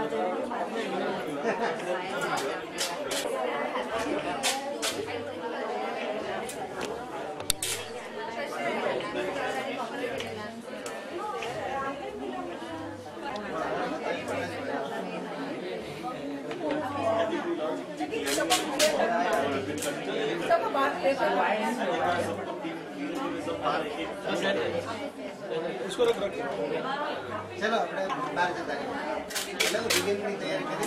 इसको रख रख चलो अपने बाहर चलते हैं चलो बिगिन की तैयारी करें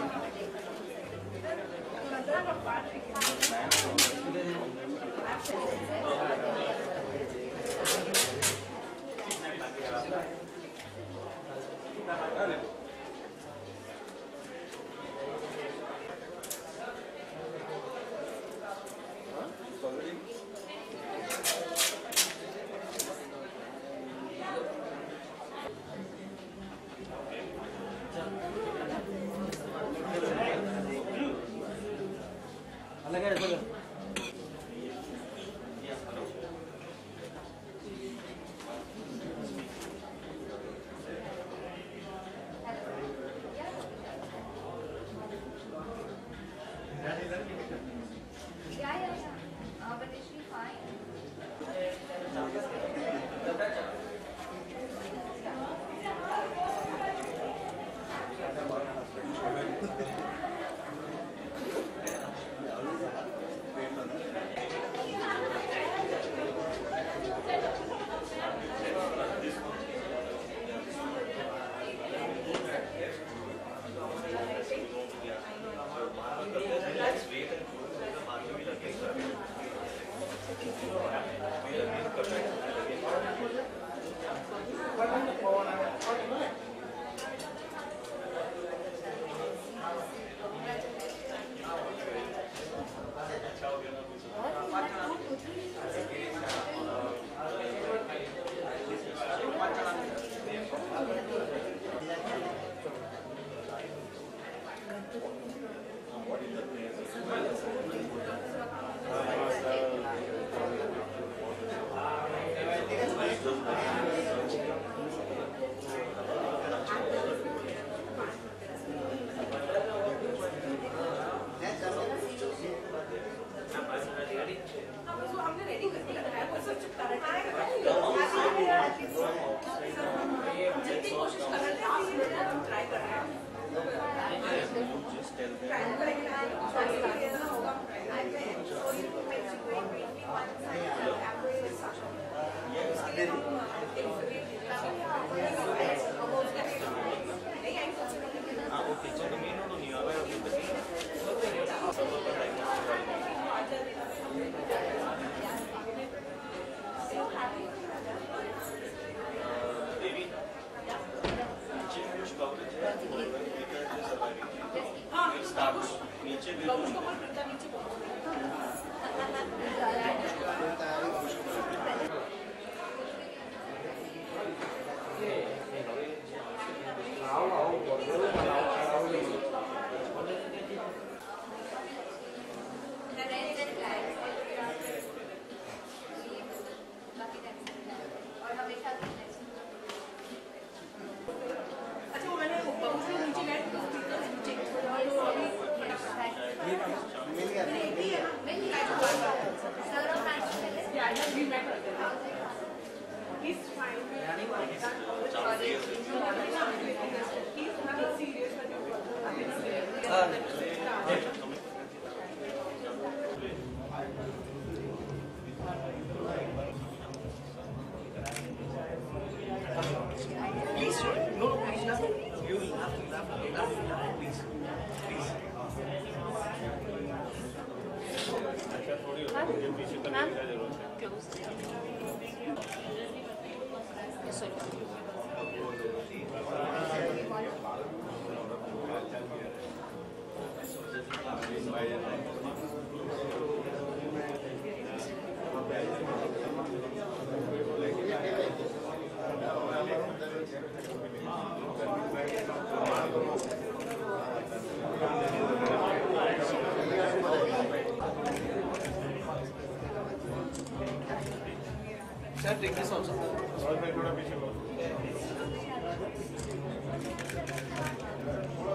take this also. और मैं थोड़ा पीछे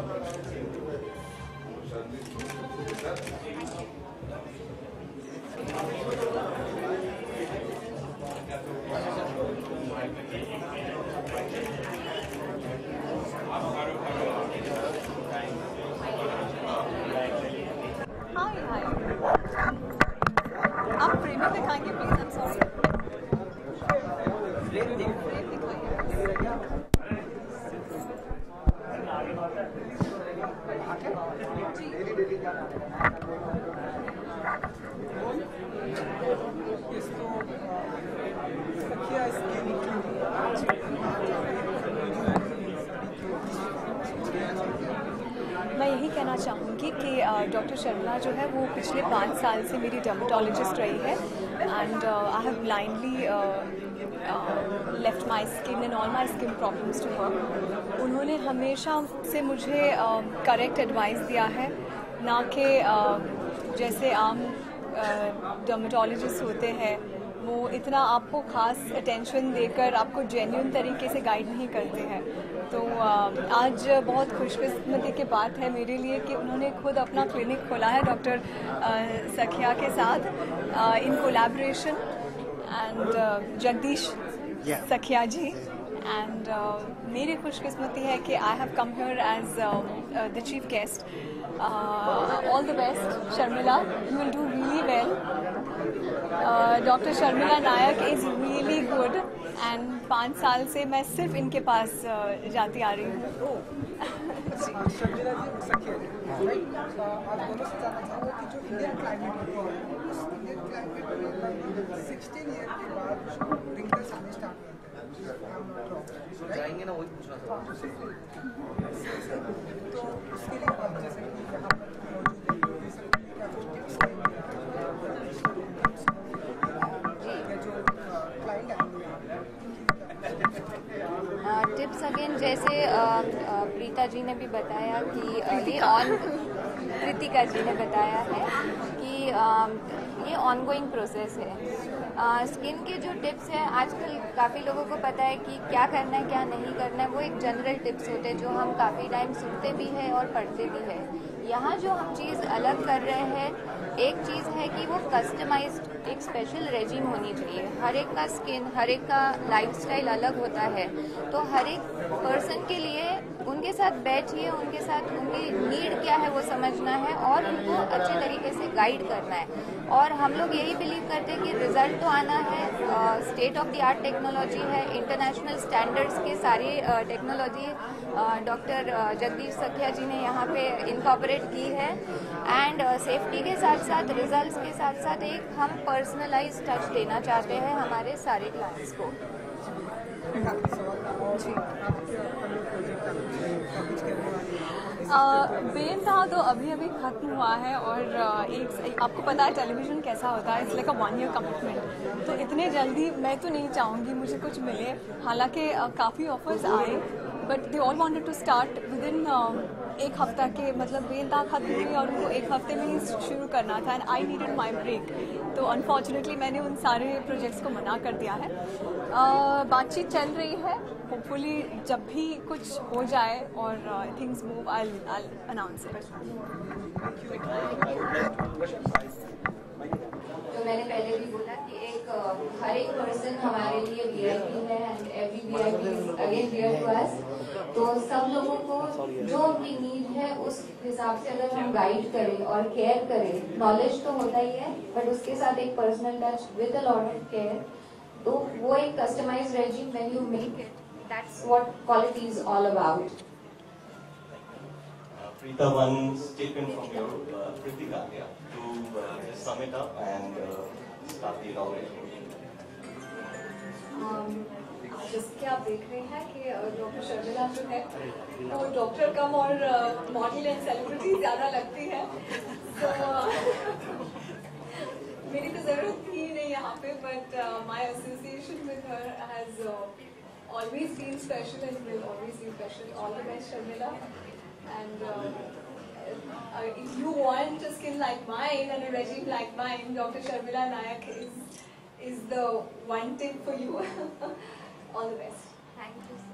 डॉक्टर शर्मिला जो है वो पिछले 5 साल से मेरी डर्मेटोलॉजिस्ट रही है and I have blindly left my skin and all my skin problems to her. उन्होंने हमेशा से मुझे करेक्ट एडवाइस दिया है, ना कि जैसे आम डर्मेटोलॉजिस्ट होते हैं वो इतना आपको ख़ास अटेंशन देकर आपको जेन्युइन तरीके से गाइड नहीं करते हैं। तो आज बहुत खुशकिस्मती की बात है मेरे लिए कि उन्होंने खुद अपना क्लिनिक खोला है डॉक्टर सखिया के साथ इन कोलैबोरेशन एंड जगदीश सखिया जी। एंड मेरी खुशकिस्मती है कि I have come here as the chief guest. All the best Sharmila, you will do really well. Doctor Sharmila Nayak is really good and 5 साल से मैं सिर्फ इनके पास जाती आ रही हूँ। शर्मिला जी, सखिया जी, राइट, आप दोनों से जानना चाहूँगा कि जो इंडियन क्लाइमेट है उस इंडियन क्लाइमेट में 16 ईयर के बाद रिंकल्स आने स्टार्ट होते हैं, जाएंगे ना, वही पूछना था। तो उसके लिए आप जैसे कि यहाँ पर मौजूद है, ये सब क्या कुछ टिप्स देंगे या जो क्लाइंट आएंगे? टिप्स अगेन जैसे प्रीता जी ने भी बताया कि कृतिका जी ने बताया है कि ये ऑनगोइंग प्रोसेस है। स्किन के जो टिप्स हैं आजकल काफ़ी लोगों को पता है कि क्या करना है क्या नहीं करना है, वो एक जनरल टिप्स होते हैं जो हम काफ़ी टाइम सुनते भी हैं और पढ़ते भी हैं। यहाँ जो हम चीज़ अलग कर रहे हैं, एक चीज़ है कि वो कस्टमाइज्ड एक स्पेशल रेजिम होनी चाहिए। हर एक का स्किन, हर एक का लाइफस्टाइल अलग होता है, तो हर एक पर्सन के लिए उनके साथ बैठिए, उनके साथ उनकी नीड क्या है वो समझना है और उनको अच्छे तरीके से गाइड करना है। और हम लोग यही बिलीव करते हैं कि रिजल्ट तो आना है, state of the art technology है, इंटरनेशनल स्टैंडर्ड्स के सारी टेक्नोलॉजी डॉक्टर जगदीश सखिया जी ने यहाँ पे इनकॉर्पोरेट की है। एंड सेफ्टी के साथ साथ रिजल्ट्स के साथ साथ एक हम पर्सनलाइज टच देना चाहते हैं हमारे सारे क्लाइंट्स को। बेनता तो अभी अभी ख़त्म हुआ है और एक आपको पता है टेलीविज़न कैसा होता है, it's like a 1 year commitment. तो इतने जल्दी मैं तो नहीं चाहूँगी मुझे कुछ मिले, हालांकि काफ़ी ऑफर्स आए but they all wanted to start with in 1 हफ्ता के, मतलब बेनता खत्म हुई और उनको 1 हफ्ते में ही शुरू करना था and I needed my break. तो अनफॉर्चुनेटली मैंने उन सारे प्रोजेक्ट्स को मना कर दिया है। बातचीत चल रही है, होपफुली जब भी कुछ हो जाए और things move I announce it. तो मैंने पहले भी बोला कि हर एक पर्सन हमारे लिए वीआईपी है and every VIP is again dear to us. तो सब लोगों को जो उनकी नीड है उस हिसाब से अगर हम गाइड करें और केयर करें, नॉलेज तो होता ही है बट उसके साथ एक personal touch with a lot of care, तो वो एक customised regime when you make it, that's what quality is all about. Preeta, one statement from your Kritika here to just sum it up and start the inauguration. जैसे कि आप देख रहे हैं कि डॉक्टर शर्मिला जो है वो डॉक्टर कम और मॉडल एंड सेलिब्रिटी ज़्यादा लगती है, तो मेरी तो ज़रूरत थी नहीं यहाँ पे, but my association with her has always been special and will always be special. All the best Sharmila, and if you want a skin like mine and a regime like mine, Dr. Sharmila Nayak is the one tip for you. All the best. Thank you.